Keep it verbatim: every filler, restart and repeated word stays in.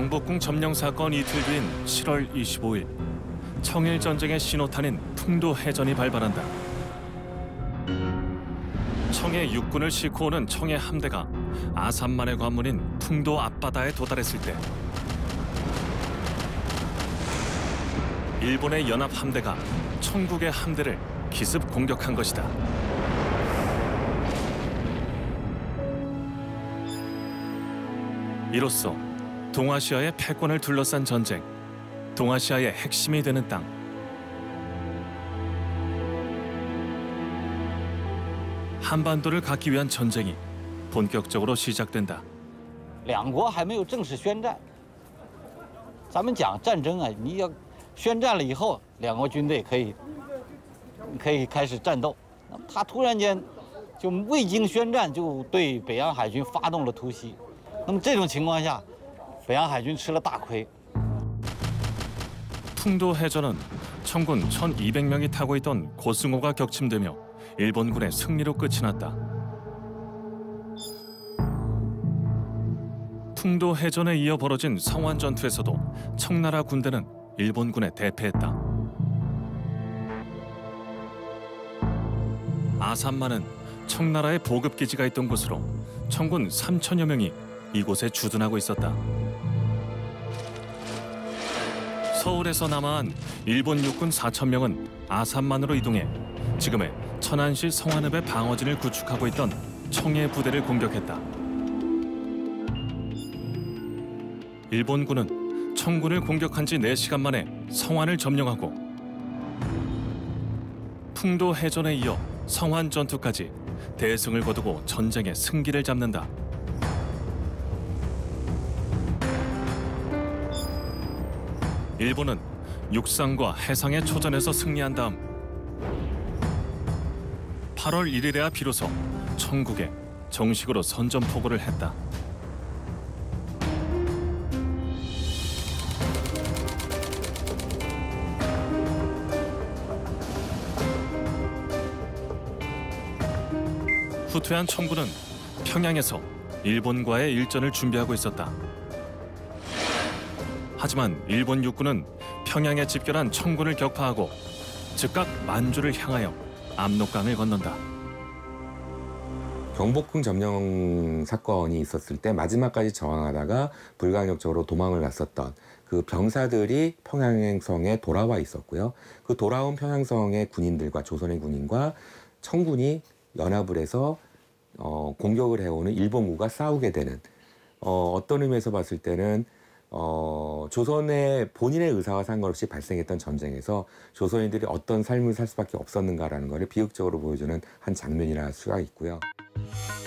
경복궁 점령 사건 이틀 뒤인 칠월 이십오일 청일 전쟁의 신호탄인 풍도해전이 발발한다. 청의 육군을 싣고 오는 청의 함대가 아산만의 관문인 풍도 앞바다에 도달했을 때 일본의 연합 함대가 청국의 함대를 기습 공격한 것이다. 이로써 동아시아의 패권을 둘러싼 전쟁, 동아시아의 핵심이 되는 땅. 한반도를 갖기 위한 전쟁이 본격적으로 시작된다. 两国还没有正式宣战，咱们讲战争啊，你要宣战了以后，两国军队可以可以开始战斗。那么他突然间就未经宣战就对北洋海军发动了突袭，那么这种情况下，北洋海军吃了大亏。 풍도해전은 청군 천이백 명이 타고 있던 고승호가 격침되며 일본군의 승리로 끝이 났다. 풍도해전에 이어 벌어진 성완 전투에서도 청나라 군대는 일본군에 대패했다. 아산만은 청나라의 보급기지가 있던 곳으로 청군 삼천여 명이 이곳에 주둔하고 있었다. 서울에서 남아한 일본 육군 사천 명은 아산만으로 이동해 지금의 천안시 성안읍의 방어진을 구축하고 있던 청의 부대를 공격했다. 일본군은 청군을 공격한 지 네 시간 만에 성안을 점령하고 풍도해전에 이어 성안 전투까지 대승을 거두고 전쟁의 승기를 잡는다. 일본은 육상과 해상의 초전에서 승리한 다음 팔월 일일에야 비로소 청국에 정식으로 선전포고를 했다. 후퇴한 청군은 평양에서 일본과의 일전을 준비하고 있었다. 하지만 일본 육군은 평양에 집결한 청군을 격파하고 즉각 만주를 향하여 압록강을 건넌다. 경복궁 점령 사건이 있었을 때 마지막까지 저항하다가 불가항력적으로 도망을 갔었던 그 병사들이 평양성에 돌아와 있었고요. 그 돌아온 평양성의 군인들과 조선의 군인과 청군이 연합을 해서 어, 공격을 해오는 일본군과 싸우게 되는 어, 어떤 의미에서 봤을 때는 어, 조선의 본인의 의사와 상관없이 발생했던 전쟁에서 조선인들이 어떤 삶을 살 수밖에 없었는가라는 것을 비극적으로 보여주는 한 장면이라 할 수가 있고요.